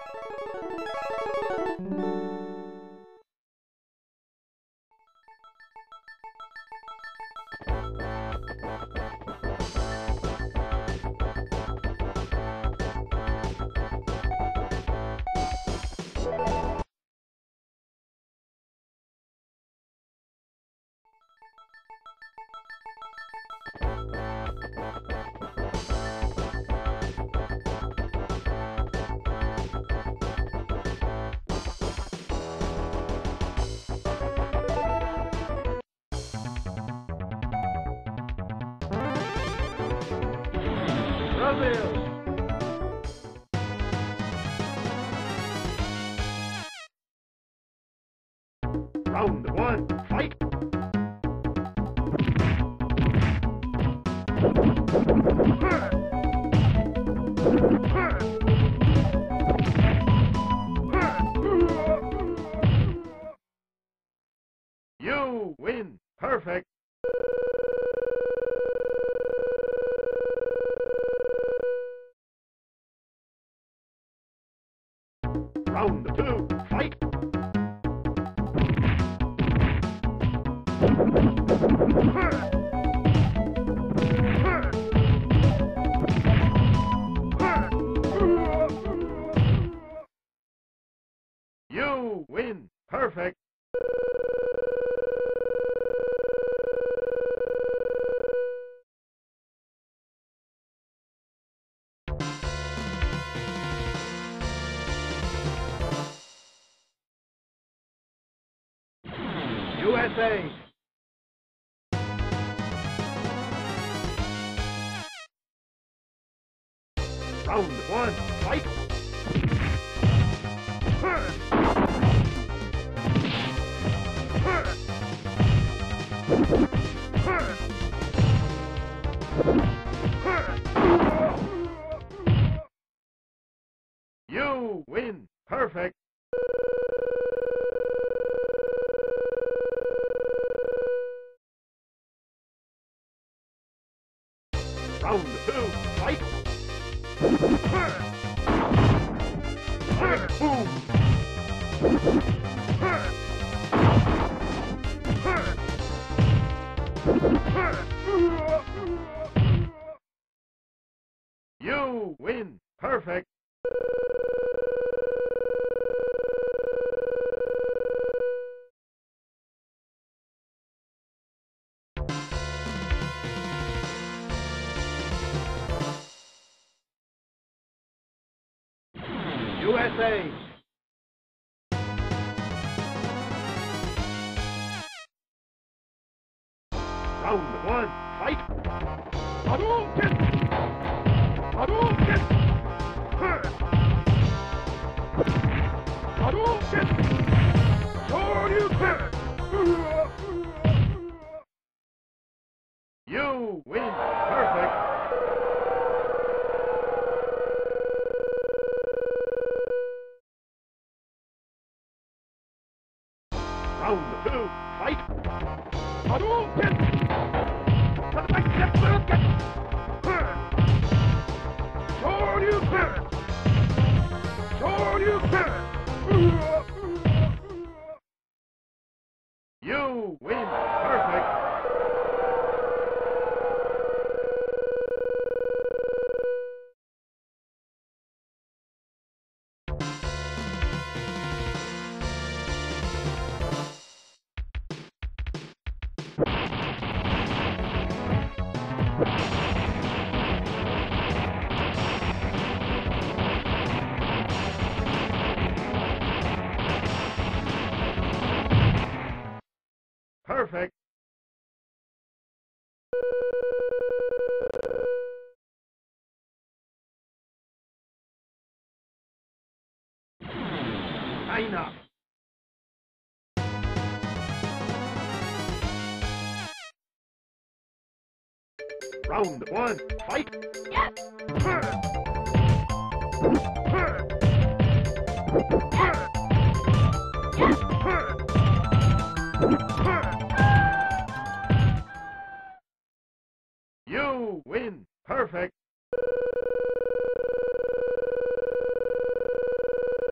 Brazil! Round one, fight! You win! Perfect! Round two, fight! You win! Perfect! USA! Round one, fight! You win! Perfect! Round two, fight! Boom! You win! Perfect! USA! Round one, fight! Hadouken! Hadouken! Hadouken! Shoryuken! You win! Perfect! Round two, fight! Hadouken! Hadouken! Shoryuken! Shoryuken! You win! Perfect! Perfect! China! Round one, fight! You win! Perfect!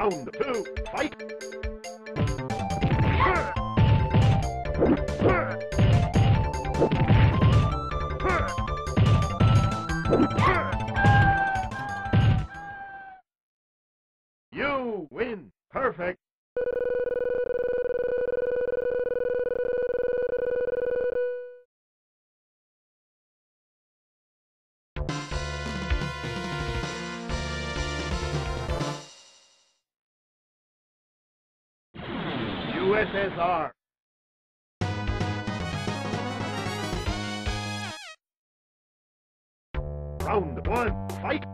Round 2, fight! You win. Perfect. USSR. Round 1, fight!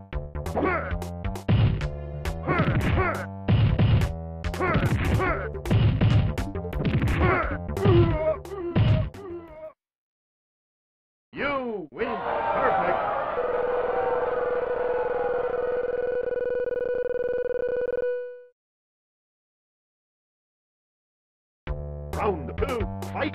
You win. Perfect. Round 2, fight!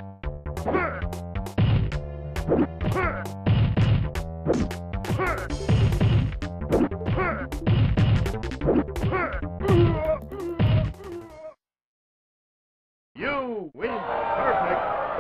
You win. Perfect.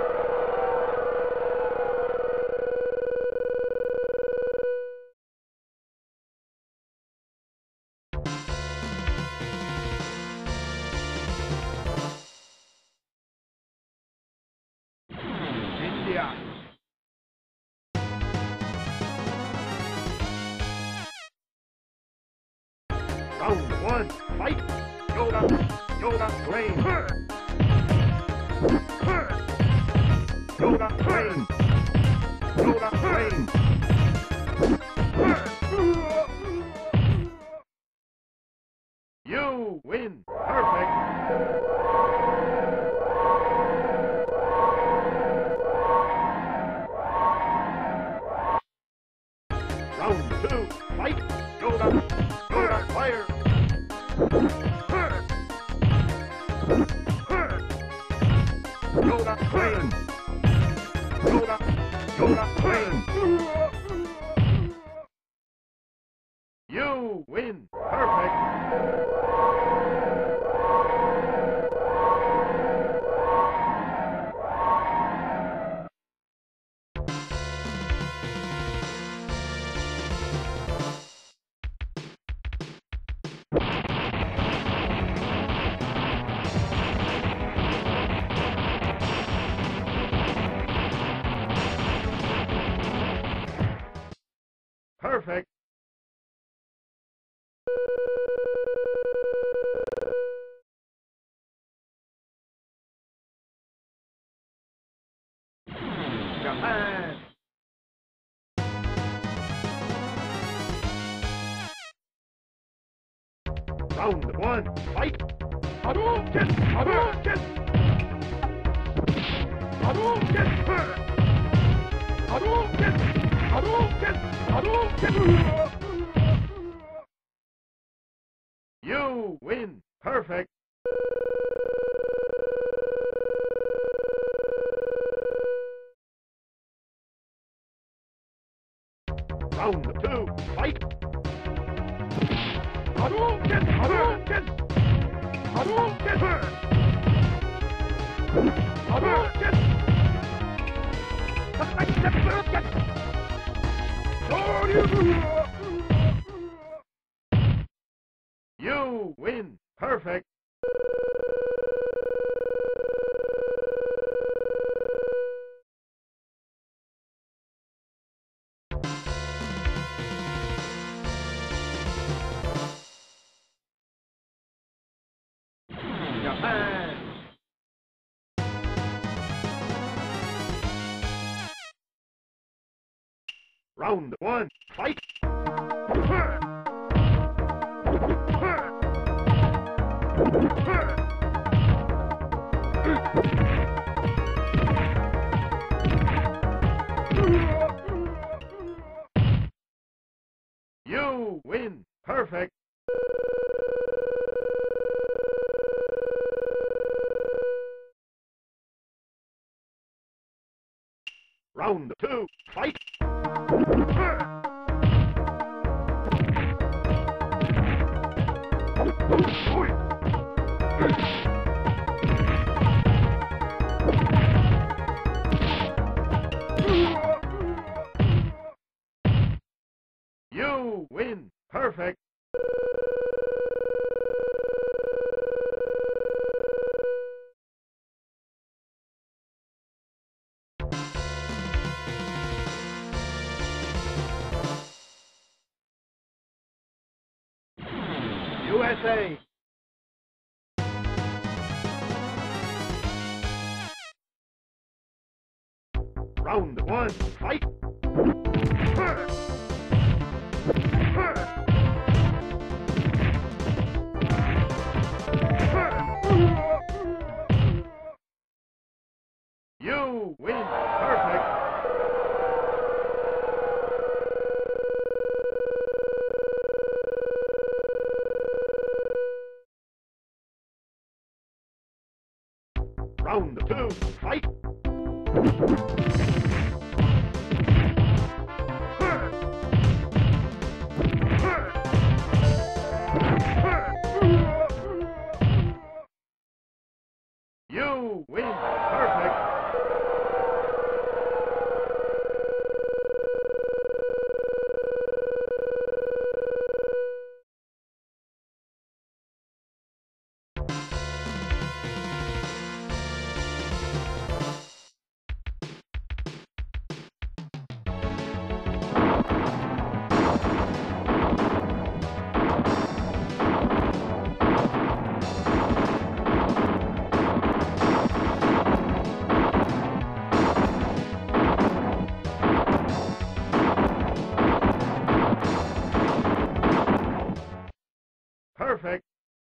India. Round 1, fight! Yoga, yoga, rain. Yoga, rain. Yoga, rain. You win. Perfect. Round 2, fight! Yoga, yoga, fire! Yoga, rain! Yoga, yoga, rain! You win! Perfect! Perfect! Japan! Round 1, fight! Hadouken! Hadouken! Hadouken! Hadouken! Hadouken! Hadouken! You win! Perfect! Round 2, fight! Hadouken! Hadouken! Hadouken! Hadouken! You win! Perfect! Japan! Round 1, fight! You win! Perfect! Round 2, fight! USA! Round one, fight! You win! Perfect! Round two, fight! You win! Perfect! Perfect!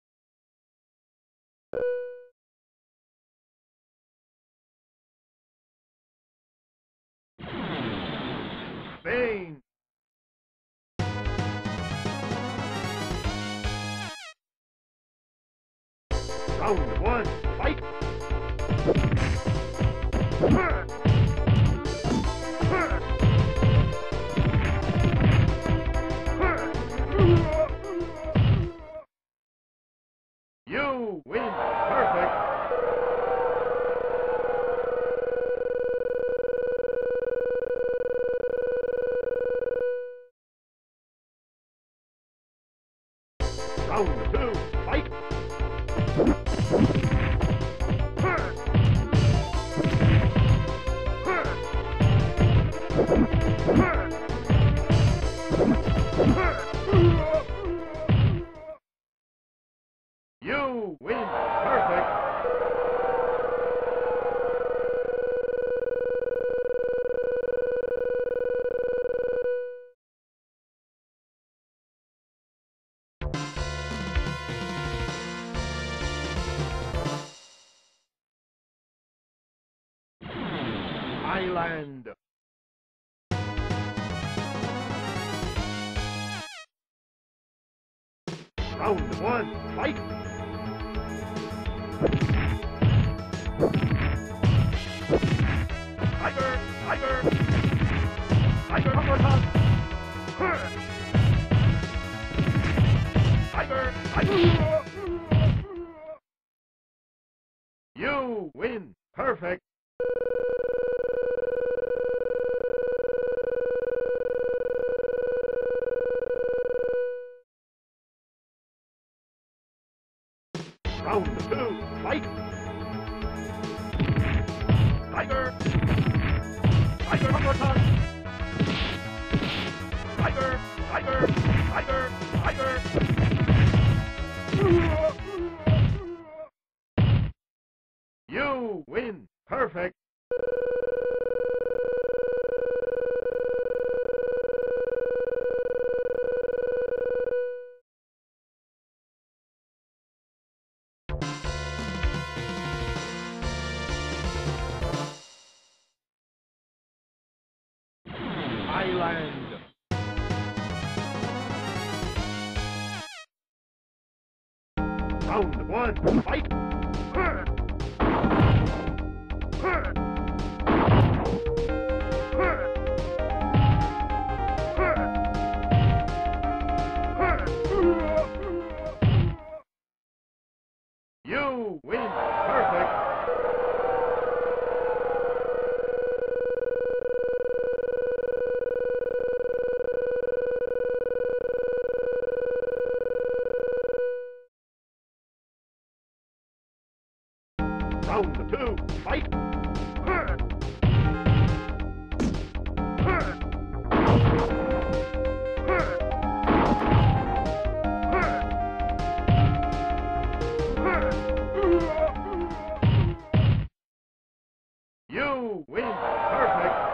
Spain! Round one, fight! You win! Perfect! Round two, fight! You win! Perfect! Island! Round one, fight! Tiger! Tiger! Tiger, one more time! Tiger! Tiger! You win! Perfect! Round two, fight! Tiger! Tiger, one more time! Tiger! Tiger! Tiger! Tiger! You win! Perfect! Island! Round one, fight! You win! Perfect! Round two, fight! You win. Perfect.